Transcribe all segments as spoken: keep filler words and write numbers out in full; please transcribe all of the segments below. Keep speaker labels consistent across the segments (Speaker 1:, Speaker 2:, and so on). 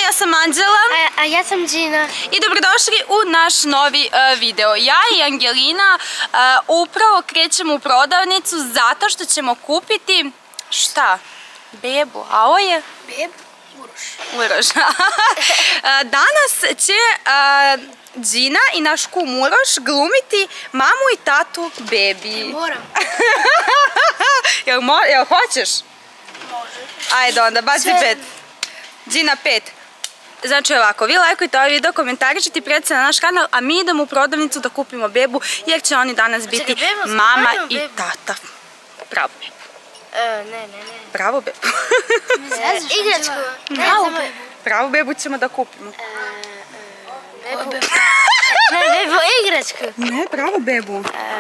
Speaker 1: ja sam Anđela.
Speaker 2: A ja sam Gina.
Speaker 1: I dobrodošli u naš novi video. Ja i Angelina upravo krećemo u prodavnicu zato što ćemo kupiti šta? Bebu, a ovo je?
Speaker 2: Bebu, Uroš.
Speaker 1: Uroš. Danas će Gina i naš kum Uroš glumiti mamu i tatu Bebi.
Speaker 2: Moram.
Speaker 1: Jel hoćeš?
Speaker 2: Može.
Speaker 1: Ajde onda, baci pet. Gina pet. Znači ovako, vi lajkujte ovaj video, komentarišite i prijatite na naš kanal, a mi idemo u prodavnicu da kupimo Bebu, jer će oni danas biti mama i tata. Pravo Bebu.
Speaker 2: Ne, ne, ne.
Speaker 1: Pravo Bebu.
Speaker 2: Igračku.
Speaker 1: Pravo Bebu ćemo da kupimo.
Speaker 2: Bebu. Ne, Bebu, igračku.
Speaker 1: Ne, pravo Bebu.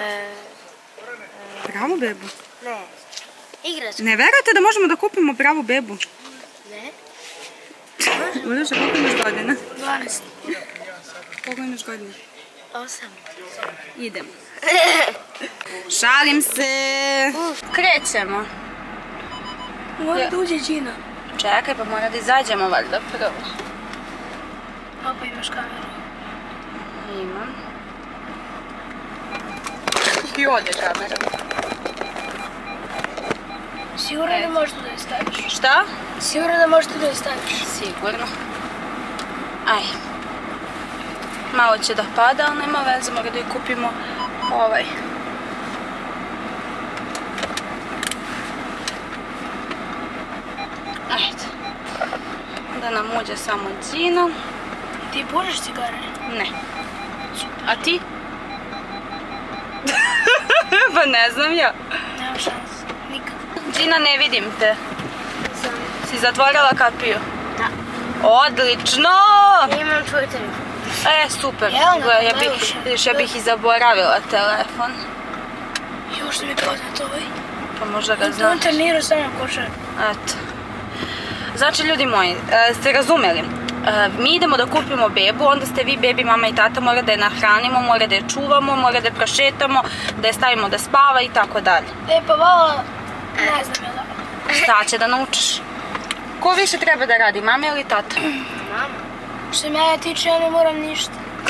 Speaker 1: Pravo Bebu.
Speaker 2: Ne, igračku.
Speaker 1: Ne verujete da možemo da kupimo pravu Bebu?
Speaker 2: Ne.
Speaker 1: Uroša, koliko imaš godina?
Speaker 2: dvanaest.
Speaker 1: Koliko imaš godina?
Speaker 2: osam.
Speaker 1: Idemo. Šalim se. Krećemo.
Speaker 2: Mora da uđe Gina.
Speaker 1: Čekaj, pa mora da izađemo valjda prvo.
Speaker 2: Opa, imaš kameru.
Speaker 1: Imam. I ode kamera.
Speaker 2: Sigurno da možeš tu da je staviš.
Speaker 1: Šta?
Speaker 2: Sigurno da možeš tu da je staviš.
Speaker 1: Sigurno. Aj. Malo će da pada, ali nema veze, mora da je kupimo ovaj. Ajde. Da nam uđe samo Gina.
Speaker 2: Ti pušiš cigare?
Speaker 1: Ne. A ti? Pa ne znam ja.
Speaker 2: Nema šans. Nikad.
Speaker 1: Gina, ne vidim te. Si zatvorila kapiju?
Speaker 2: Da.
Speaker 1: Odlično!
Speaker 2: Imam tvoj telefon.
Speaker 1: E, super. Vidiš, ja bih i zaboravila telefon.
Speaker 2: Još što mi poznat ovaj.
Speaker 1: Pa možda ga
Speaker 2: On
Speaker 1: znaš.
Speaker 2: trenirao sam na košar.
Speaker 1: Eto. Znači, ljudi moji, ste razumeli? Mi idemo da kupimo Bebu, onda ste vi, Bebi, mama i tata, mora da je nahranimo, mora da je čuvamo, mora da je prošetamo, da je stavimo da spava i tako dalje.
Speaker 2: E pa vala, ne znam je da.
Speaker 1: Šta će da naučiš? Ko više treba da radi, mama ili tata?
Speaker 2: Mama. Što mene tiče, ja ne moram ništa.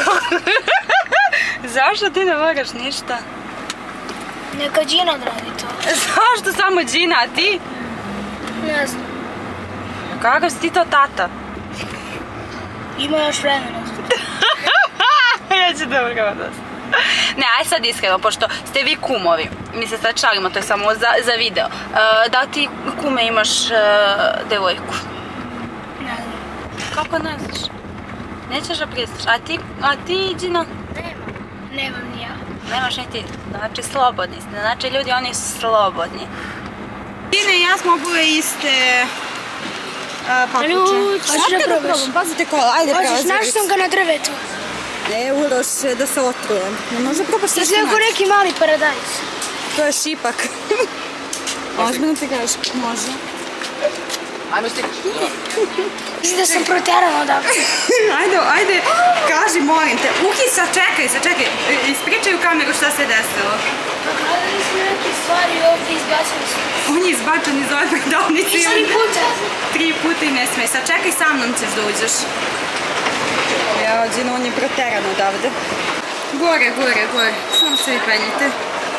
Speaker 1: Zašto ti ne moraš ništa?
Speaker 2: Neka Gina odradi to.
Speaker 1: Zašto samo Gina, a ti?
Speaker 2: Ne znam.
Speaker 1: Kakav si ti to tata?
Speaker 2: Ima još vremena.
Speaker 1: Ja ću dobro da sam. Ne, aj sad iskreno, pošto ste vi kumovi. Mi se sad šalimo, to je samo za video. Da ti, kume, imaš devojku?
Speaker 2: Ne znam.
Speaker 1: Kako ne znaš? Nećeš da pristaš. A ti, a ti, Gina?
Speaker 2: Nemam. Nemam ni ja.
Speaker 1: Nemaš ni ti. Znači, slobodni ste. Znači, ljudi, oni su slobodni. Gina i ja smo obule iste papuče.
Speaker 2: Hoćeš da probaš?
Speaker 1: Pazite kola, ajde pravo.
Speaker 2: Hoćeš, našao sam ga na drvetu.
Speaker 1: Ne, Uroš, da se otrujem. Ne može probaš sve
Speaker 2: Izgleda ko neki mali paradajz.
Speaker 1: To je šipak. Ozbiljno ti kažeš? Može. Ajmo stik.
Speaker 2: Mislim da sam proterala odavde.
Speaker 1: Ajde, ajde, kaži, molim te. Uki, sačekaj, sačekaj. Ispričaj u kameru šta se desilo.
Speaker 2: Pa gledali smo neke stvari ovdje i izbacili smo.
Speaker 1: On je izbačan iz ove prodavnice.
Speaker 2: I tri puta.
Speaker 1: Tri puta i ne smej. Sačekaj, sa mnom ćeš da uđeš. Evo, Gina, on je proteran odavde. Gore, gore, gore. Samo se vi penjite.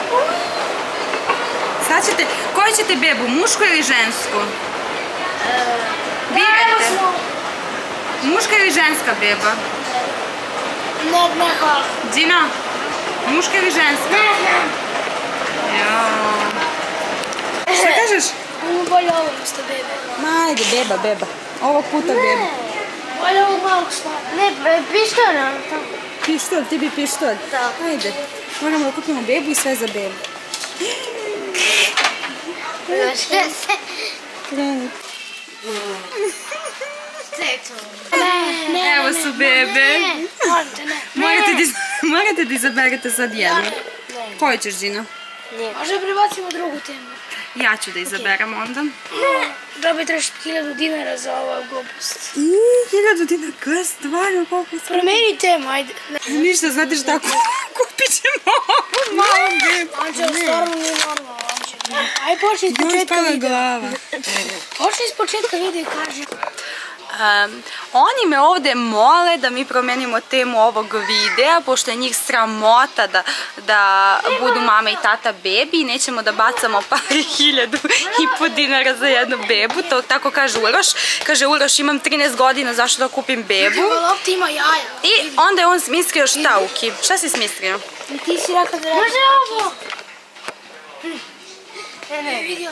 Speaker 1: Sad ćete, koju ćete bebu, mušku ili žensku? Birajte. Muška ili ženska beba?
Speaker 2: Ne, ne, hvala.
Speaker 1: Gina, muška ili ženska?
Speaker 2: Ne, ne.
Speaker 1: Jao. Šta kažeš?
Speaker 2: Ovo bolje ovo isto bebe.
Speaker 1: Ma, ajde, beba, beba. Ovog puta beba.
Speaker 2: Bolje ovog malog slava. Ne, pištolj, ono to.
Speaker 1: Pištolj, ti bi pištolj?
Speaker 2: Da.
Speaker 1: Ajde. Moramo da kupimo bebu i sve za bebu.
Speaker 2: Znaš sve se.
Speaker 1: Kreni.
Speaker 2: Ne, ne,
Speaker 1: Evo su bebe.
Speaker 2: moram te, ne.
Speaker 1: Morate da izaberete sad jednu.
Speaker 2: Ne.
Speaker 1: Koju ćeš, Gina?
Speaker 2: Možda prebacimo drugu temu.
Speaker 1: Ja ću da izaberem onda.
Speaker 2: Dobit trebaš hiljadu dinara za ovu glupost.
Speaker 1: Hiljadu dinara, koja stvarno, koliko stvarno.
Speaker 2: Promeni temu, ajde.
Speaker 1: Ništa, znate šta, kupit ćemo ovu malu bebu.
Speaker 2: Anđel, stvarno nije normalno, Anđel. Aj, počni iz početka
Speaker 1: Joj, spala
Speaker 2: videa.
Speaker 1: glava.
Speaker 2: Počni iz početka videa i kaži.
Speaker 1: Oni me ovde mole da mi promenimo temu ovog videa, pošto je njih sramota da budu mama i tata bebi i nećemo da bacamo par hiljadu i po dinara za jednu bebu, to tako kaže Uroš. Kaže Uroš, imam trinaest godina, zašto da kupim bebu?
Speaker 2: Lopta ima jaja.
Speaker 1: I onda je on smislio šta, Uki? Šta si smislio?
Speaker 2: Ti si rekao da... Može ovo! Ne, ne, vidio.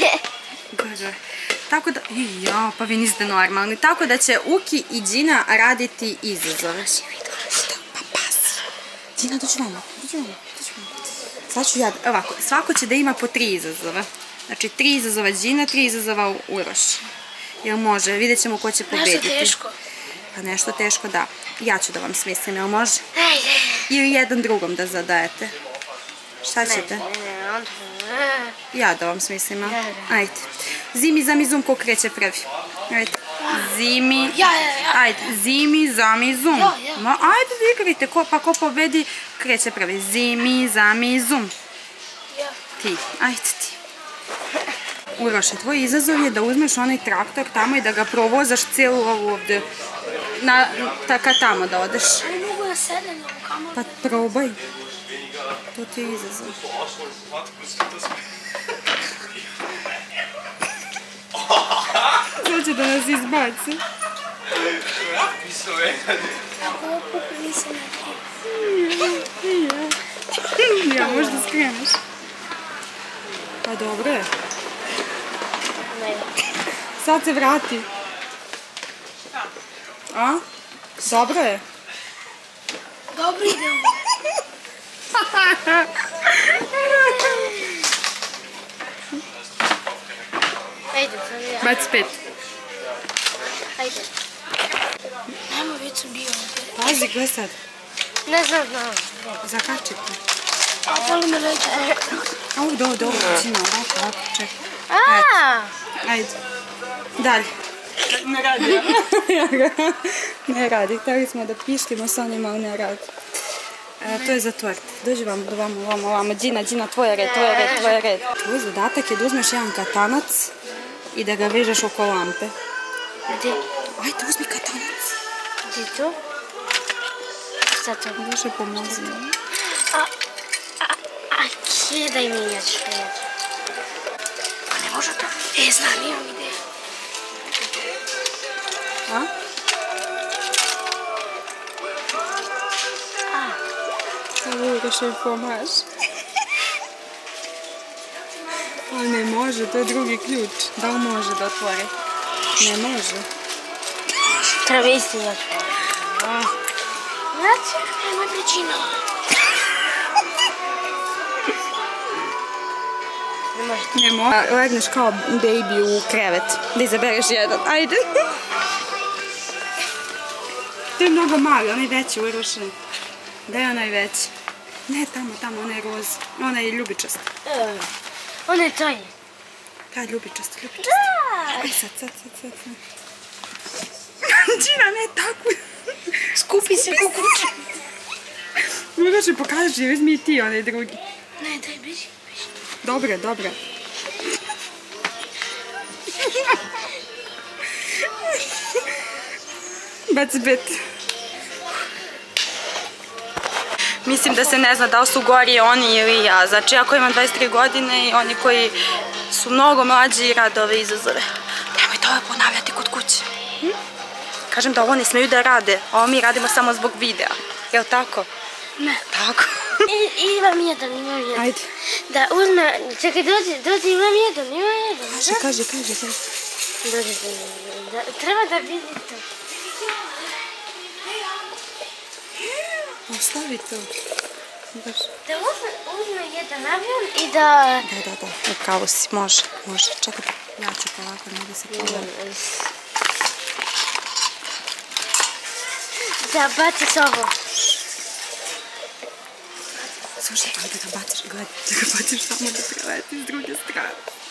Speaker 1: Tako da, ja, pa vi niste normalni. Tako da će Uki i Đina raditi izazove. Pa pasi. Đina, dođi vamo, dođi vamo, dođi vamo. Sad ću ja, ovako, svako će da ima po tri izazova. Znači, tri izazova Đina, tri izazova Uroš. Jel može? Vidjet ćemo ko će pobediti.
Speaker 2: Nešto teško.
Speaker 1: Pa nešto teško, da. Ja ću da vam smislim, jel može? Ili jedan drugom da zadajete. Šta ćete?
Speaker 2: Ne, ne, onda...
Speaker 1: Ja da vam smislim, a? Ajde. Zimi, zami, zum, ko kreće prvi? Ajde. Zimi...
Speaker 2: Ja, ja, ja.
Speaker 1: Ajde. Zimi, zami, zum.
Speaker 2: Ja, ja.
Speaker 1: Ma, ajde da igrite, pa ko pobedi, kreće prvi. Zimi, zami, zum.
Speaker 2: Ja.
Speaker 1: Ti. Ajde ti. Uroše, tvoj izazov je da uzmeš onaj traktor tamo i da ga provozaš cijelu ovu ovdje. Ka tamo da odeš.
Speaker 2: Ne mogu da sedem na ovu kameru.
Speaker 1: Pa probaj. To ti je izazov. Sad će da nas izbaci.
Speaker 2: Ovo puku nisam nekako.
Speaker 1: Ja, možda skreneš. Pa dobro je. Sad se vrati. A? Dobro je.
Speaker 2: Dobro idemo. Ajde, sad ja.
Speaker 1: Bac pet.
Speaker 2: Ajde. Nemo, već sam bio.
Speaker 1: Pazi, gledaj sad.
Speaker 2: Ne znam, znam.
Speaker 1: Zakačite.
Speaker 2: A, voli me reći.
Speaker 1: Ovo, dobro, dobro, Đina, ovako, ovako, čekaj.
Speaker 2: Aaa!
Speaker 1: Ajde. Dalje. Ne radi. Ne radi, htjeli smo da pištimo sa onima, ali ne radi. To je za tort. Dođi vam, ovamo, ovamo, ovamo. Đina, Đina, tvoj red, tvoj red, tvoj red. Tvoj zadatak je da uzmeš jedan katanac i da ga vežeš oko lampe.
Speaker 2: Gdje?
Speaker 1: Ajde, uzmi katanac.
Speaker 2: Gdje to? Šta to?
Speaker 1: Više pomozi.
Speaker 2: A, a, a kje da im mijenjaš švijed? Pa ne može to. E, znam, imam ideju.
Speaker 1: A? Uroš je pomaž. Ali ne može, to je drugi ključ. Da li može da otvori? Ne može.
Speaker 2: Treba isti da otvori. Znači, nemoj pričina. Ne može.
Speaker 1: Ne može. Legneš kao baby u krevet. Da izabereš jedan. Ajde. To je mnogo mali, onaj veći Uroše. Da je onaj veći. Ne, tamo, tamo, onaj roz. Onaj je ljubičast.
Speaker 2: On je taj.
Speaker 1: Kaj, ljubičast, ljubičast. Aj, sad, sad, sad, sad. Đina, ne, tako.
Speaker 2: Skupi se kukuće.
Speaker 1: Uroše, pokaži, uzmi i ti onaj drugi.
Speaker 2: Ne, daj, beži, beži.
Speaker 1: Dobre, dobre. Baci bet. Mislim da se ne zna da li su gori oni ili ja. Znači, ako imam dvadeset tri godine i oni koji su mnogo mlađi rade ove izazove. Nemojte ovo ponavljati kod kuće. Kažem da ovo ne smeju da rade. Ovo mi radimo samo zbog videa. Jel' tako?
Speaker 2: Ne.
Speaker 1: Tako.
Speaker 2: Imam jedan, imam jedan.
Speaker 1: Ajde.
Speaker 2: Da uzme, čekaj, dođi, dođi, imam jedan, imam jedan.
Speaker 1: Kaži, kaži, kaži.
Speaker 2: Dođi, treba da vidite.
Speaker 1: Ostavi to.
Speaker 2: Da uzme jedan avion i da...
Speaker 1: Da, da, da, upravo si, može, može. Čekaj, ja ću polako, ne da se pogledam.
Speaker 2: Da baciš ovo.
Speaker 1: Slušaj, ajde da ga baciš, gledaj, da ga baciš samo da preleti s druge strane.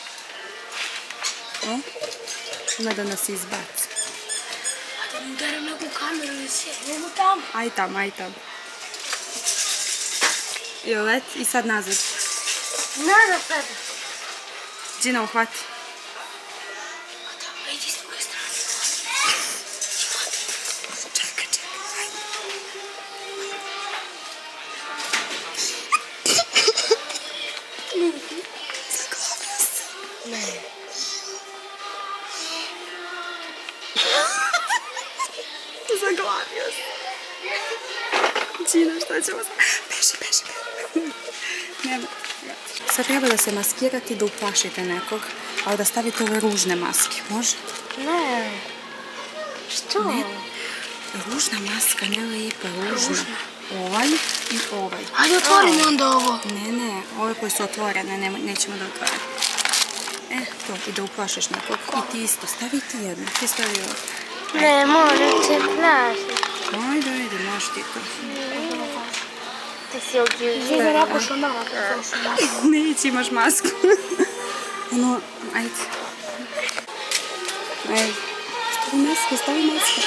Speaker 1: O? Ima da nas izbaci.
Speaker 2: A da ne udaram neku kameru i sve, nemo tamo.
Speaker 1: Aj tamo, aj tamo. I let i sad nazad.
Speaker 2: Nazad sada.
Speaker 1: Đina, uhvati.
Speaker 2: A da, idi s druge strane.
Speaker 1: Zaglavio se. Gina, šta ćemo sad? Beži, beži, beži. Nema. Sad treba da se maskirate i da uplašite nekog, ali da stavite ove ružne maske, može?
Speaker 2: Ne. Što?
Speaker 1: Ne. Ružna maska, ne lijepa, ružna. Ovaj i ovaj.
Speaker 2: Hajde otvori mi onda ovo.
Speaker 1: Ne, ne, ove koje su otvorene, nećemo da otvorimo. E, to, i da uplašiš nekog. I ti isto, stavi ti jedno, ti stavi ovo.
Speaker 2: Ne, moram se plašiti.
Speaker 1: Ajde, ajde, možeš ti to.
Speaker 2: Ti si ogljivio. Ti da napošla mama da zašu masku.
Speaker 1: Neći, imaš masku. Ono, ajde. Ajde. Stavi masku, stavi masku.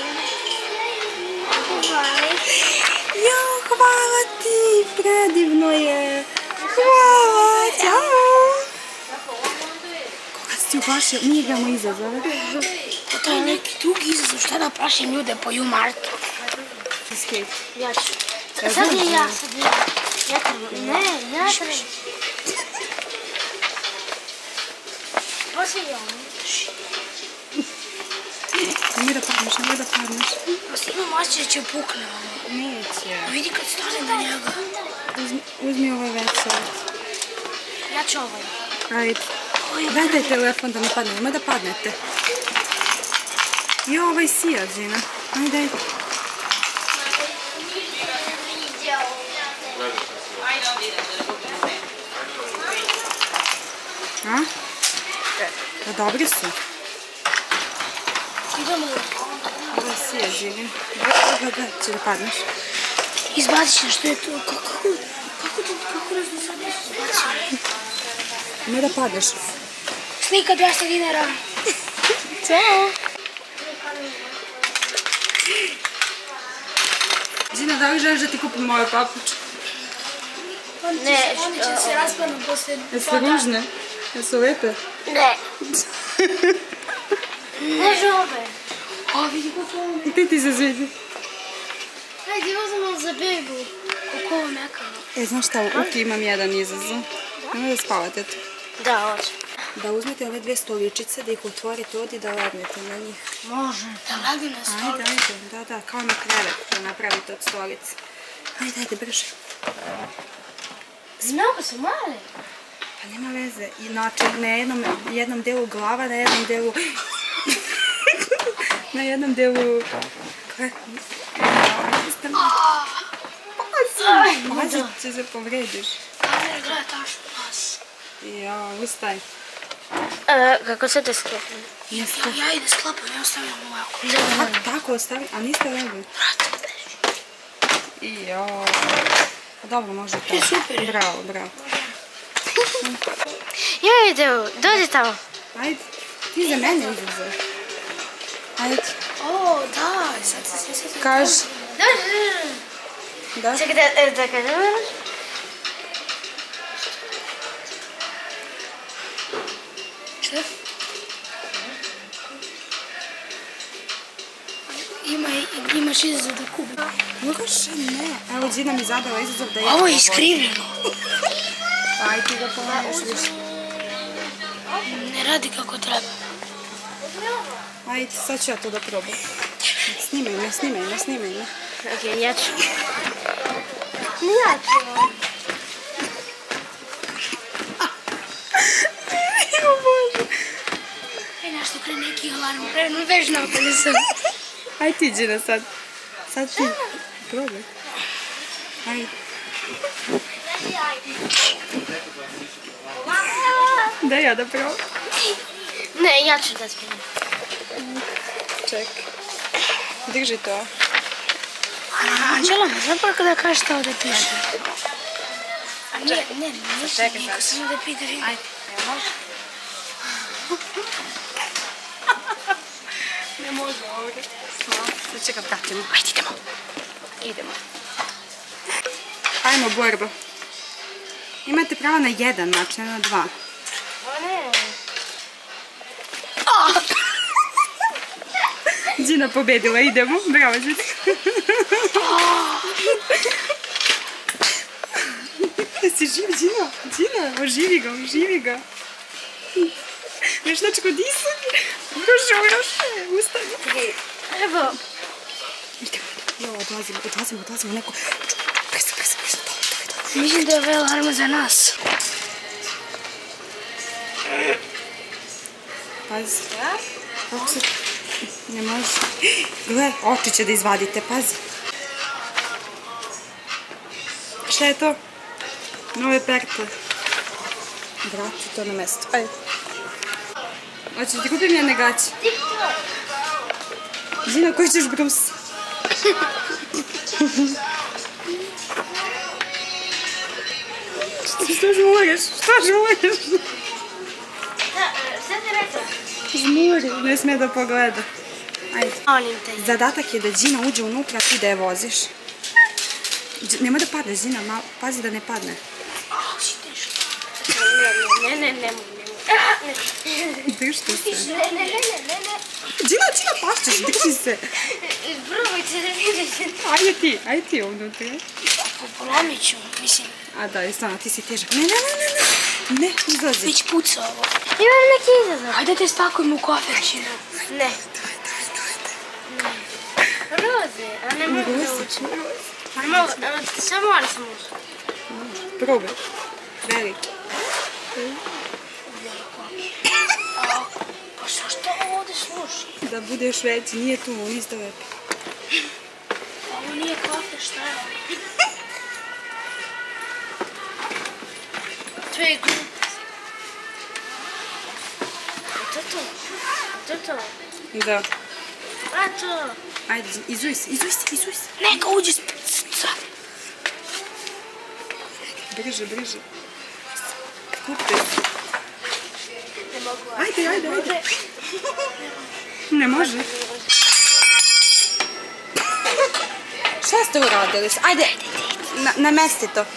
Speaker 1: Jo, hvala ti, predivno je. Hvala, ćao. Koga si ti uplašio? Mi igramo izazove.
Speaker 2: To je neki drugi izazov, šta da plašim ljude po Jumartu.
Speaker 1: Escape.
Speaker 2: Ja ću. Sad je ja, sad je ja. Ja trebam. Ne, ja trebam. Poslije ja.
Speaker 1: Nemoj da padneš, nemoj da padneš.
Speaker 2: Poslije imam osjećaj da će pukne ovo.
Speaker 1: Neće.
Speaker 2: Vidi kad stane na njega.
Speaker 1: Uzmi ovaj veco.
Speaker 2: Ja ću ovaj.
Speaker 1: Ajde. Dajte telefon da ne padne, nemoj da padnete. Jo, ovaj sija, Zina. Ajde, ajde. A? Da, dobri su.
Speaker 2: Idemo.
Speaker 1: Ovo je sija, Zina. Da, da, će da padneš.
Speaker 2: Izbacit ćeš što je to. Kako? Kako ti, kako nas do sada izbacio?
Speaker 1: Nemoj da padneš.
Speaker 2: Slika dvesta dinara.
Speaker 1: Ćao. Zina, da li želiš da ti kupim ove papuče?
Speaker 2: Ne, oni će se raspanu posle...
Speaker 1: Jesu ružne? Jesu lepe?
Speaker 2: Ne. Ne žobe. O, vidi kako ovo me...
Speaker 1: I ti ti se svidi.
Speaker 2: Hajde, uzmemo za bebu. Kako ovo mekano.
Speaker 1: E, znaš šta, u Uki imam jedan izazov. Nemoj da spavate tu.
Speaker 2: Da, hoće.
Speaker 1: Da uzmete ove dvije stoličice, da ih otvorite ovdje i da legnete na njih.
Speaker 2: Može. Da legnem na stolicu.
Speaker 1: Ajde, ajde, da, da, kao na krevet da napravite od stolice. Ajde, ajde, brže.
Speaker 2: Mnogo su male.
Speaker 1: Pa nema veze. Znači, na jednom, jednom delu glava, na jednom delu... na jednom delu... Pazi, će se povrediš.
Speaker 2: Kamer, gledaj taš nas.
Speaker 1: Ja, ustaj.
Speaker 2: Kako se te sklopim?
Speaker 1: Jeste.
Speaker 2: Ja ide sklopim, ja ostavljam ovako.
Speaker 1: Tako, tako ostavi, a niste legli.
Speaker 2: Brate, beži.
Speaker 1: I jo. Dobro, može to.
Speaker 2: E, super.
Speaker 1: Bravo, bravo.
Speaker 2: Ja ide, dođi tamo.
Speaker 1: Ajde, ti za mene izazov. Ajde.
Speaker 2: O, da, sad se sve sve...
Speaker 1: Kaži.
Speaker 2: Dođi, dođi.
Speaker 1: Da?
Speaker 2: Čekaj da, da kažem. Šta? Ima, imaš izazov da kubi.
Speaker 1: Može, ne. Evo, Zina mi zadala izazov da je...
Speaker 2: Ovo je iskrivljeno.
Speaker 1: Aj, ti ga pomožeš više.
Speaker 2: Ne radi kako treba.
Speaker 1: Ajde, sad ću ja to da probam. Snimaj me, snimaj me, snimaj me.
Speaker 2: Ok, ja ću. Ja ću.
Speaker 1: O Bože.
Speaker 2: Aj, nešto pre neki alarm, krenu već napolje sam.
Speaker 1: Aj ti, Gina, sad. Sad ti. Probaj. Ajde. Da ja da probam.
Speaker 2: Ne, ja ću da smijem.
Speaker 1: Ček. Drži to.
Speaker 2: Anđela, ne znam pa kada kažeš šta ovdje piše. A nije, ne, ništa, niko samo da pita vidim.
Speaker 1: Ajde, ne može? Ne može ovdje. Sad čekam, pratimo. Ajde, idemo. Idemo. Ajmo, borba. Imate pravo na jedan mač, ne na dva.
Speaker 2: O ne.
Speaker 1: Gina pobedila, idemo. Bravo, Gina. Jesi živ, Gina? Gina, oživi ga, oživi ga. Veš načko disanje? Uroše, uroše, ustani.
Speaker 2: Evo.
Speaker 1: odlazimo, odlazimo, odlazimo neko. Brzo, brzo, brzo, to, to, to.
Speaker 2: Mislim da je ove alarma za nas.
Speaker 1: Pazi. Kako se... Ne može. Gle, oči će da izvadite, pazi. Šta je to? Nove pertle. Vrati to na mesto. Ajde. Hoćeš ti kupim jedne gaće? Zina, koji ćeš brus? Što žmureš? Što žmureš?
Speaker 2: Šta ti rekla?
Speaker 1: Žmuri, ne sme da pogleda. Ajde.
Speaker 2: Molim te.
Speaker 1: Zadatak je da Đina uđe unutra, ti da je voziš. Nemoj da padne, Đina, pazi da ne padne.
Speaker 2: Ne, ne, ne, ne.
Speaker 1: Držite se.
Speaker 2: Ne, ne, ne, ne, ne.
Speaker 1: Đina, Đina, pašćeš, drži se.
Speaker 2: Probajte da vidite.
Speaker 1: Ajde ti, ajde ti unutra.
Speaker 2: Polomit ću, mislim.
Speaker 1: A da, stvarno, ti si težak. Ne, ne, ne, ne, ne. Ne, izlazi.
Speaker 2: Već puca ovo. Imam neki izazov. Hajde te spakujemo u koferčinu. Ne.
Speaker 1: Daj, daj, daj.
Speaker 2: Roze, a ne mogu da učim. Ne mogu, samo ali sam ušla.
Speaker 1: Probaj. Veliki.
Speaker 2: Pa što što ovo ovdje služi?
Speaker 1: Da budeš veći, nije tu, on isto lepi.
Speaker 2: Ovo nije kafe, šta je? To je glupost. To je to. To je to.
Speaker 1: Da.
Speaker 2: A to.
Speaker 1: Ajde, izuj se, izuj se, izuj se.
Speaker 2: Neka uđe sad.
Speaker 1: Brže, brže. Skupte se.
Speaker 2: Ne mogu.
Speaker 1: Ajde, ajde, ajde. Ne može. Šta ste uradili? Ajde, namesti to.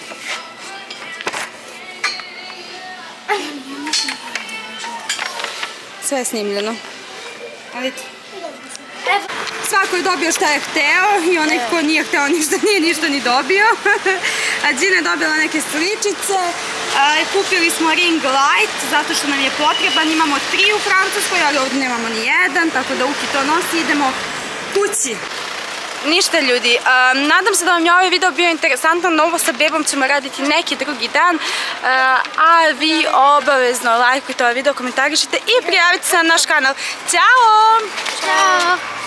Speaker 1: Sve je snimljeno. Ajde. Svako je dobio šta je hteo i onaj ko nije hteo ništa nije ništa ni dobio. A Đina je dobila neke sličice. Kupili smo ring light zato što nam je potreban. Imamo tri u Francuskoj, ali ovdje nemamo ni jedan, tako da Uki to nosi i idemo kući. Ništa ljudi, nadam se da vam je ovaj video bio interesantan, ovo sa bebom ćemo raditi neki drugi dan, a vi obavezno lajkujte ovaj video, komentarišite i prijavite se na naš kanal. Ćao!
Speaker 2: Ćao!